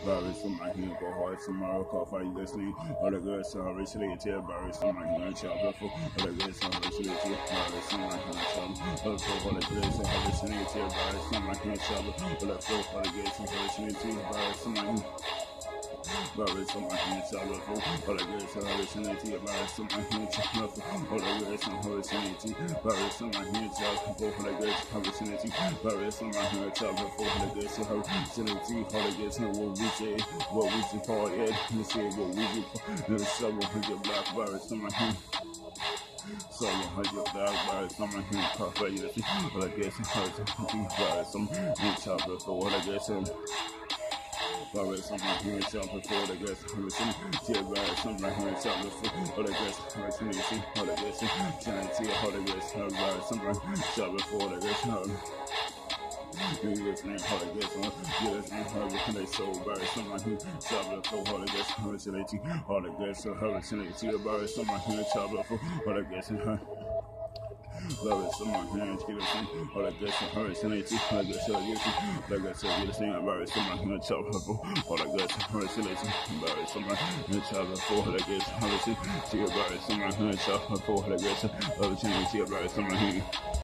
Barry, some my hand go hard, some my call for you listening. All the girls, so I recently tell Barry, some my hand chop before. All the girls, so I recently tell Barry, some my hand chop. All the girls, so I recently tell Barry, some my hand chop. All the flow for the girls, so I recently tell Barry, some my hand. Barry, some my hand chop before. All the girls, so I recently tell Barry, some my hand chop before. All the girls, so I recently tell Barry, some my hand chop before. All the girls, so I recently tell Barry, some my hand chop before. All the girls, so I recently tell. All the girls, so what we say, what we say for it. You say what we do for the shovel, your black Barry, some my hand. So I get that by some of him coffee, you see, but I guess it hurts to buy some chop before what I guess him. Barry, some of him chop before the guess him. Yeah, Barry, some of him chop before what I guess him. See, what I guess him. Trying to see how I guess her Barry, some of him chop before the guess him. Yes, man, how to get some. Yes, man, how to get so Barry, someone who travel for how to get hallucinating, how to get so hallucinating, Barry, someone who travel for how to get her. Barry, someone who get some, how to get some hallucinating, how to get so guilty, like I said, you're saying, Barry, someone who travel for how to get hallucinating, Barry, someone who travel for how to get hallucinating, Barry, someone who travel for how to get hallucinating, Barry, someone who